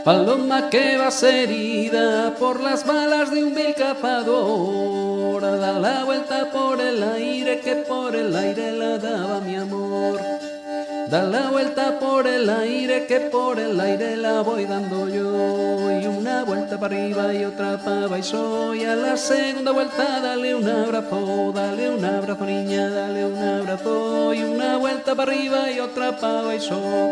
Paloma que vas herida por las balas de un vil cazador, da la vuelta por el aire, que por el aire la daba mi amor. Da la vuelta por el aire, que por el aire la voy dando yo. Y una vuelta para arriba y otra para abajo. Y a la segunda vuelta dale un abrazo niña, dale un abrazo. Y una vuelta para arriba y otra para abajo.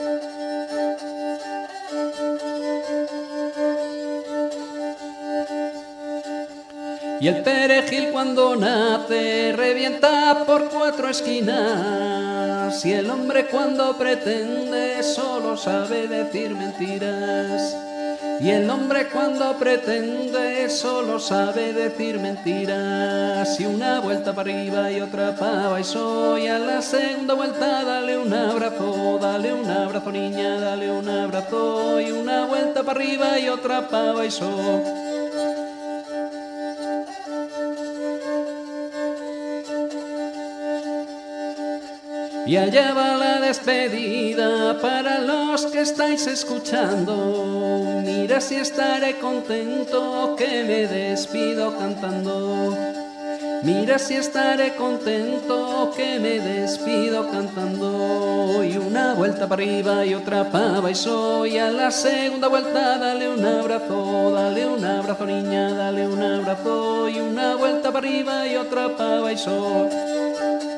Y el perejil cuando nace revienta por cuatro esquinas, y el hombre cuando pretende solo sabe decir mentiras. Y el hombre cuando pretende solo sabe decir mentiras. Y una vuelta para arriba y otra para abajo. Y a la segunda vuelta dale un abrazo niña, dale un abrazo. Y una vuelta para arriba y otra para abajo. Y allá va la despedida para los que estáis escuchando. Mira si estaré contento que me despido cantando. Mira si estaré contento que me despido cantando. Y una vuelta para arriba y otra para abajo. Y a la segunda vuelta dale un abrazo niña, dale un abrazo. Y una vuelta para arriba y otra para abajo.